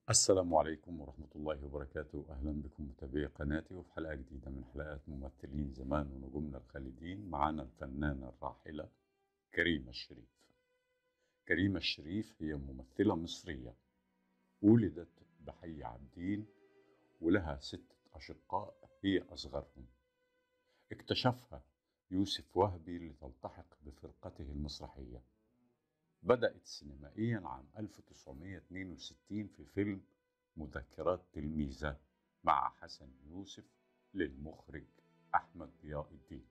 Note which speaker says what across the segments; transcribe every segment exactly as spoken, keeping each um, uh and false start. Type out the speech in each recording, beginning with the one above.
Speaker 1: السلام عليكم ورحمة الله وبركاته. أهلا بكم متابعي قناتي وفي حلقة جديدة من حلقات ممثلين زمان ونجومنا الخالدين. معنا الفنانة الراحلة كريمة الشريف. كريمة الشريف هي ممثلة مصرية، ولدت بحي عابدين ولها ستة أشقاء هي أصغرهم. اكتشفها يوسف وهبي لتلتحق بفرقته المسرحية. بدأت سينمائيا عام ألف وتسعمائة واثنين وستين في فيلم مذكرات تلميذة مع حسن يوسف للمخرج أحمد ضياء الدين،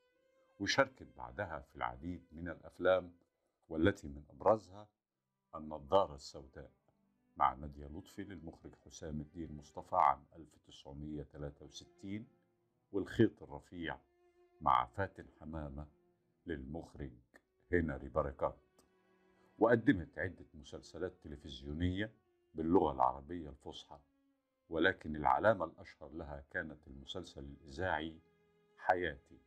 Speaker 1: وشاركت بعدها في العديد من الأفلام والتي من أبرزها النظارة السوداء مع نادية لطفي للمخرج حسام الدين مصطفى عام ألف وتسعمائة وثلاثة وستين، والخيط الرفيع مع فاتن حمامة للمخرج هنري بركات. وقدمت عدة مسلسلات تلفزيونية باللغة العربية الفصحى، ولكن العلامة الأشهر لها كانت المسلسل الإذاعي حياتي.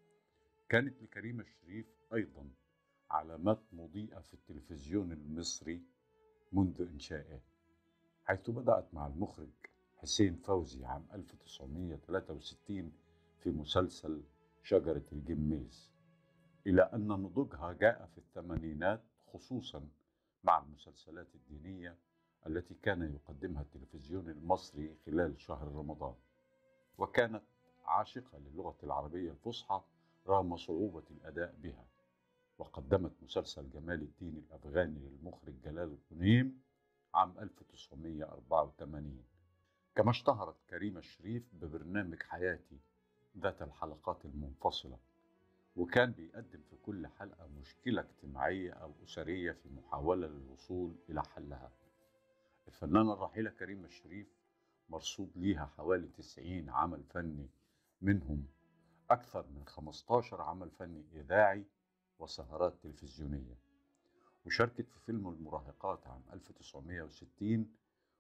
Speaker 1: كانت لكريمة الشريف أيضا علامات مضيئة في التلفزيون المصري منذ إنشائه، حيث بدأت مع المخرج حسين فوزي عام ألف وتسعمائة وثلاثة وستين في مسلسل شجرة الجميز، إلى أن نضوجها جاء في الثمانينات، خصوصا مع المسلسلات الدينية التي كان يقدمها التلفزيون المصري خلال شهر رمضان. وكانت عاشقة للغة العربية الفصحى رغم صعوبة الأداء بها، وقدمت مسلسل جمال الدين الأفغاني للمخرج جلال الغنيم عام ألف وتسعمائة وأربعة وثمانين. كما اشتهرت كريمة الشريف ببرنامج حياتي ذات الحلقات المنفصلة، وكان بيقدم في كل حلقة مشكلة اجتماعية أو أسرية في محاولة للوصول إلى حلها. الفنانة الراحلة كريمة الشريف مرصود ليها حوالي تسعين عمل فني، منهم أكثر من خمسة عشر عمل فني إذاعي وسهرات تلفزيونية. وشاركت في فيلم المراهقات عام ألف وتسعمائة وستين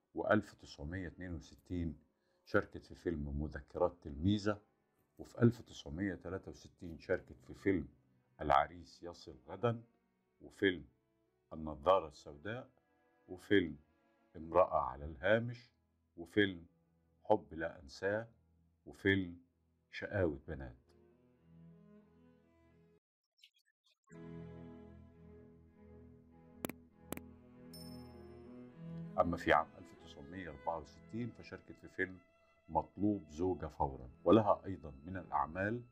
Speaker 1: و1962 شاركت في فيلم مذكرات تلميذة، وفي ألف وتسعمائة وثلاثة وستين شاركت في فيلم العريس يصل غدا، وفيلم النظارة السوداء، وفيلم امرأة على الهامش، وفيلم حب لا أنساه، وفيلم شقاوة بنات. أما في عام ألف وتسعمائة وأربعة وستين فشاركت في فيلم مطلوب زوجة فورا، ولها أيضا من الأعمال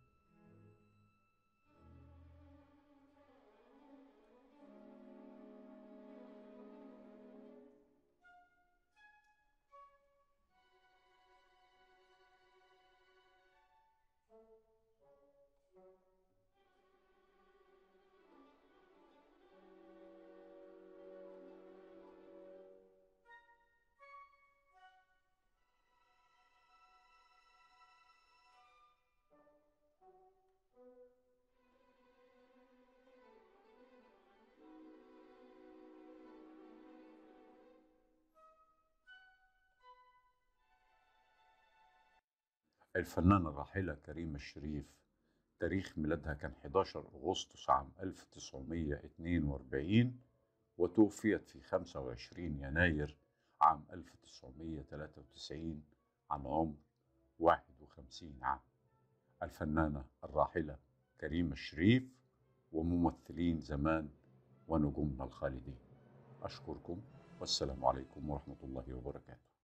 Speaker 1: الفنانة الراحلة كريمة الشريف. تاريخ ميلادها كان أحد عشر أغسطس عام ألف وتسعمائة واثنين وأربعين، وتوفيت في خمسة وعشرين يناير عام ألف وتسعمائة وثلاثة وتسعين عن عمر واحد وخمسين عام. الفنانة الراحلة كريمة الشريف وممثلين زمان ونجومنا الخالدين. أشكركم والسلام عليكم ورحمة الله وبركاته.